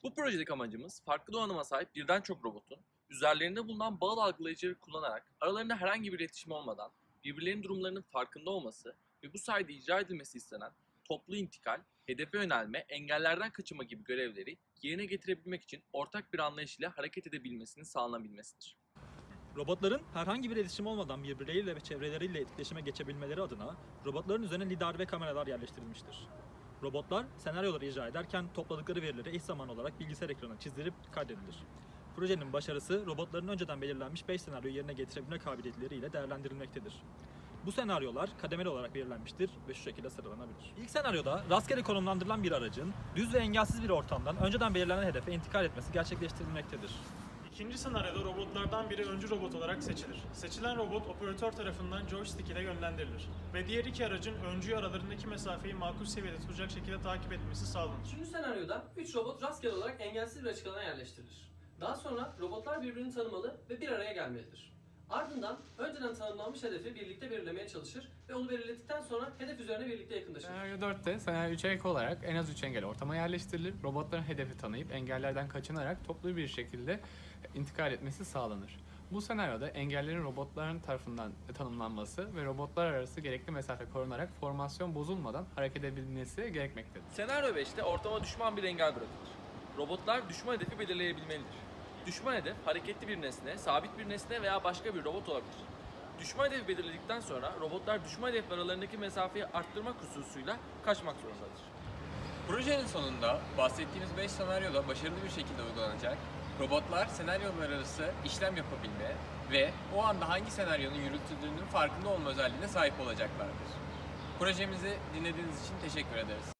Bu projedeki amacımız farklı donanıma sahip birden çok robotun üzerlerinde bulunan bağıl algılayıcıları kullanarak aralarında herhangi bir iletişim olmadan birbirlerinin durumlarının farkında olması ve bu sayede icra edilmesi istenen toplu intikal, hedefe yönelme, engellerden kaçınma gibi görevleri yerine getirebilmek için ortak bir anlayış ile hareket edebilmesinin sağlanabilmesidir. Robotların herhangi bir iletişim olmadan birbirleriyle ve çevreleriyle etkileşime geçebilmeleri adına robotların üzerine lidar ve kameralar yerleştirilmiştir. Robotlar senaryoları icra ederken topladıkları verileri eş zamanlı olarak bilgisayar ekranına çizdirip kaydedilir. Projenin başarısı robotların önceden belirlenmiş 5 senaryoyu yerine getirebilme kabiliyetleriyle değerlendirilmektedir. Bu senaryolar kademeli olarak belirlenmiştir ve şu şekilde sıralanabilir. İlk senaryoda rastgele konumlandırılan bir aracın düz ve engelsiz bir ortamdan önceden belirlenen hedefe intikal etmesi gerçekleştirilmektedir. İkinci senaryoda robotlardan biri öncü robot olarak seçilir. Seçilen robot operatör tarafından joystick ile yönlendirilir ve diğer iki aracın öncü aralarındaki mesafeyi makul seviyede tutacak şekilde takip etmesi sağlanır. Üçüncü senaryoda 3 robot rastgele olarak engelsiz bir açık alana yerleştirilir. Daha sonra robotlar birbirini tanımalı ve bir araya gelmelidir. Ardından önceden tanımlanmış hedefi birlikte belirlemeye çalışır ve onu belirledikten sonra hedef üzerine birlikte yakınlaşır. Senaryo 4'te senaryo 3'e ek olarak en az 3 engel ortama yerleştirilir. Robotların hedefi tanıyıp engellerden kaçınarak toplu bir şekilde intikal etmesi sağlanır. Bu senaryoda engellerin robotların tarafından tanımlanması ve robotlar arası gerekli mesafe korunarak formasyon bozulmadan hareket edebilmesi gerekmektedir. Senaryo 5'te ortama düşman bir engel bırakılır. Robotlar düşman hedefi belirleyebilmelidir. Düşman hedef hareketli bir nesne, sabit bir nesne veya başka bir robot olabilir. Düşman hedefi belirledikten sonra robotlar düşman hedef aralarındaki mesafeyi arttırmak hususuyla kaçmak zorundadır. Projenin sonunda bahsettiğimiz 5 senaryoda başarılı bir şekilde uygulanacak, robotlar senaryolar arası işlem yapabilme ve o anda hangi senaryonun yürütüldüğünün farkında olma özelliğine sahip olacaklardır. Projemizi dinlediğiniz için teşekkür ederiz.